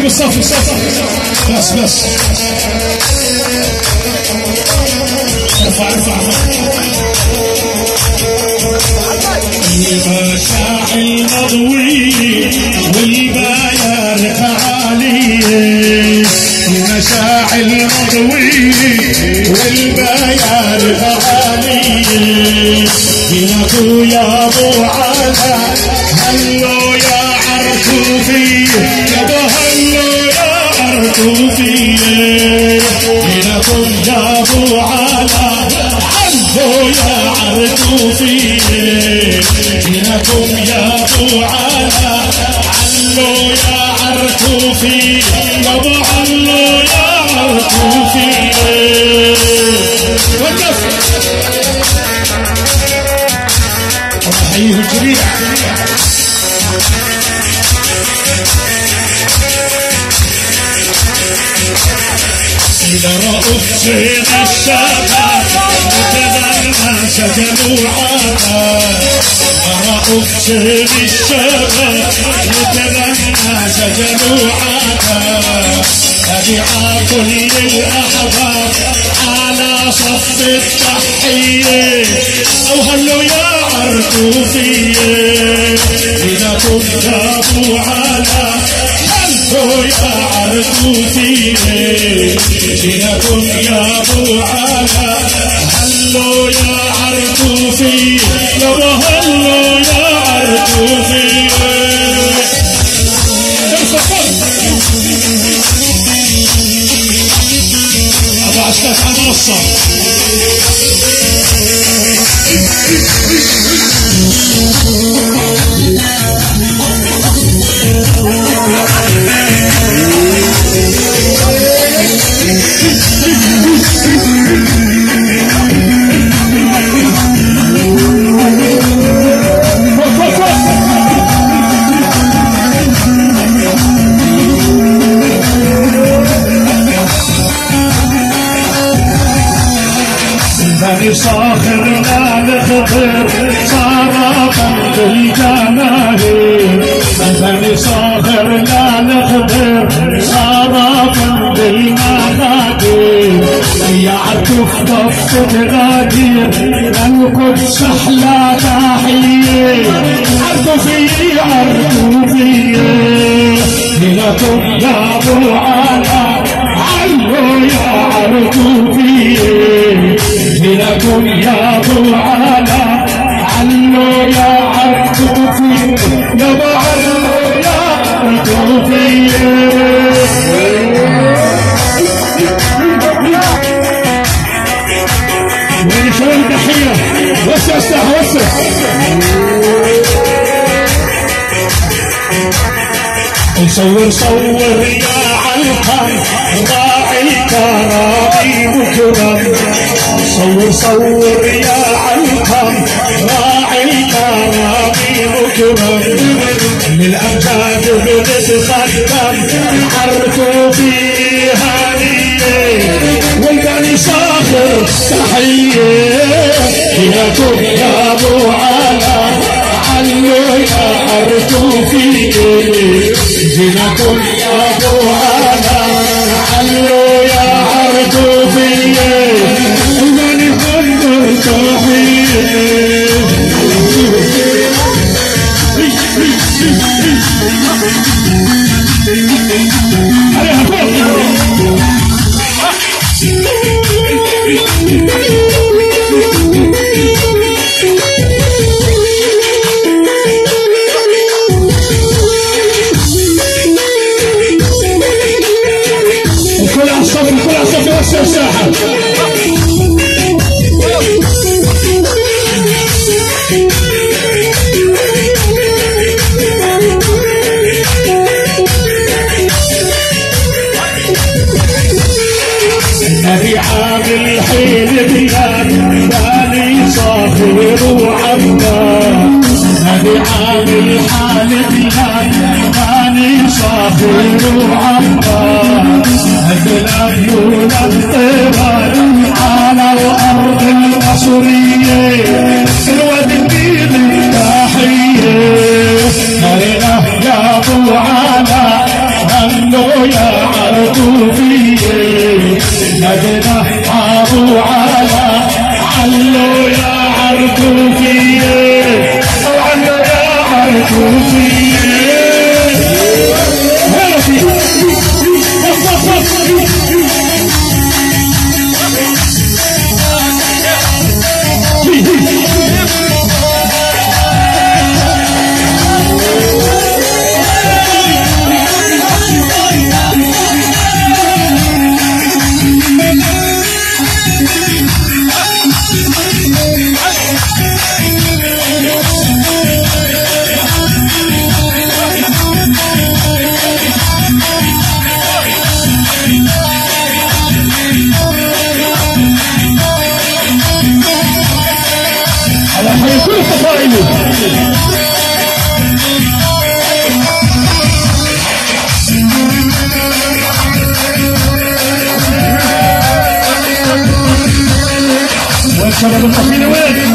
بالصف بس ارفع المشاعل مضوية والباير عالية، المشاعل مضوية والباير عالية، هنا يا ابو علا هلو يا عرطوفية، يا هلو يا عرطوفية، هناكم يا ابو علا هلو يا عرطوفية، هناكم يا ابو علا هلو يا عرطوفية، يا ابو هلو يا عرطوفية. وقف وحيه الجريح إذا رأوا صيد الشباب متبنى سجنوا عطا، رأوا صيد الشباب متبنى سجنوا عطا، تبع كل الأحباب على صف التحية، أو هلو يا عرطوفية، إذا كنت أبو علا هلو يا عرطوفية، إنكم يا ابو علا هلو يا عرطوفية، يا هلو يا عرطوفية. ابو عسكر على المنصة صاخر لا نخبر صارفا بالجماهير، مثل صاخر لا نخبر صارفا بالمناديل، يا عطوف ضفت غادير القدس احلى تحيه، عرطوفية عرطوفية، هناكم يا ابو علا علو يا عرطوفية، هناكم يا ابو علا علو يا عرطوفية، يا ابو علو يا عرطوفية. وين شو التحية؟ وسع الساحة وسع. صور يا علقم راعي الكرامي مكرم، صور يا علقم راعي الكرامي مكرم، للأمجاد بنتقدم عرطوفية هانية، والبني صاخر تحية، هناكم يا ابو علا علو يا عرطوفية، هناكم يا ابو علا علو يا عرطوفية، الماني خلوا تحية. عليها فوق كل عصف وسع الساحة. النبي عامل حيل بلاد بالي صاخر وعباد، النبي عامل حال بلاد بالي صاخر وعباد، البلاد يولد طيبان على الارض المصرية، الواد الدين التحية، يا ابو علا هلو عركوفية نادنا ابو علا علو يا عركوفية علو يا عركوفية والشباب القصير وين؟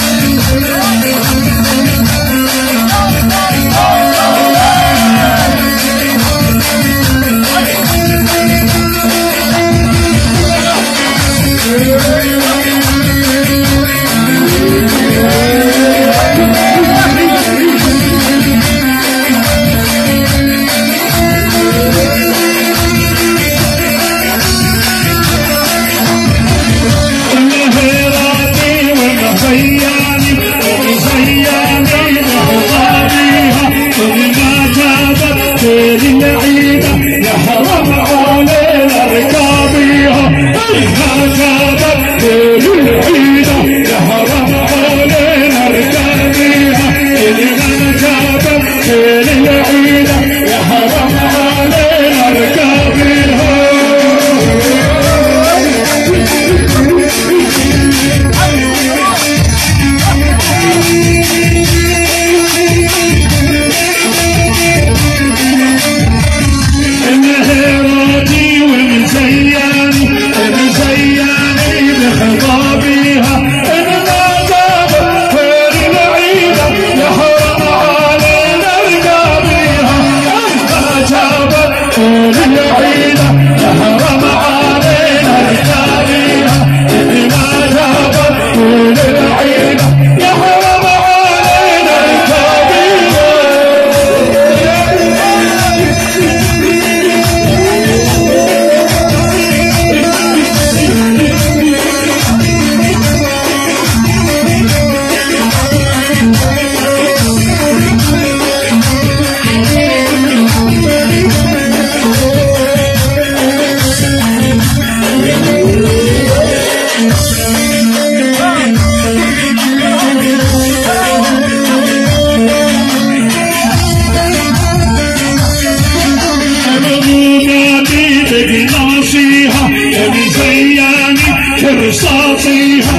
رصاصيها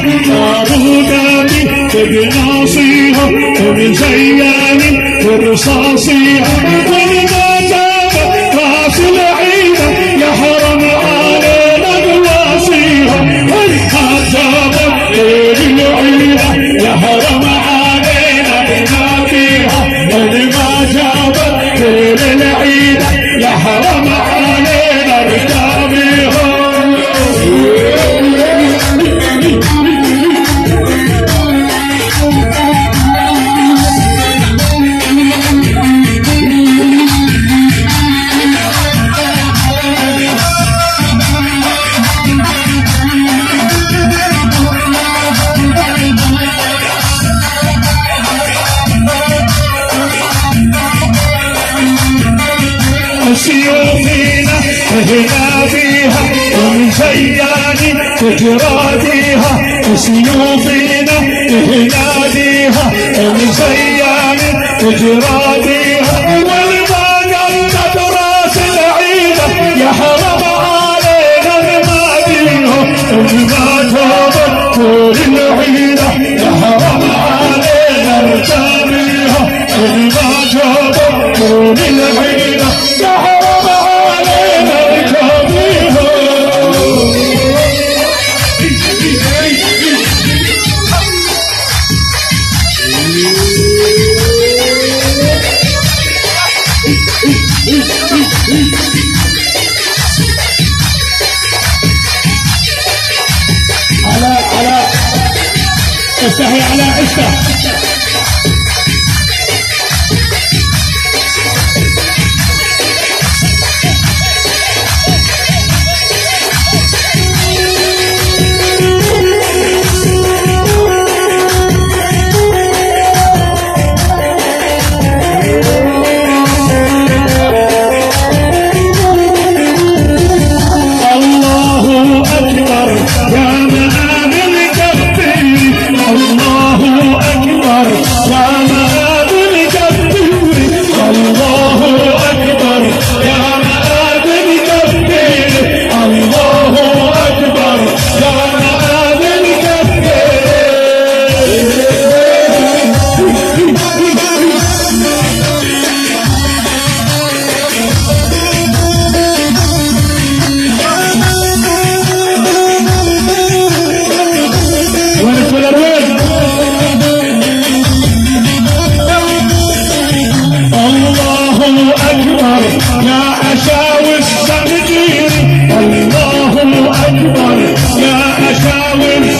معبوداتي بناصيها ومن زياني ورصاصيها ولما جابت راس العيدة يحرم علينا نواصيها ولما جابت العيدة يحرم علينا ننافيها ولما جابت العيدة يحرم علينا نركبيها سيوفينا هنا فيها ومن زياني تجراديها سيوفينا هنا فيها ومن زياني تجراديها ولما قلت راس العيدة يحرم علينا نماديها ولما جابت طول العيدة يحرم علينا نرتابيها ولما جابت طول العيدة يحرم علينا نركبيها استحي على عشة. يا أشاوي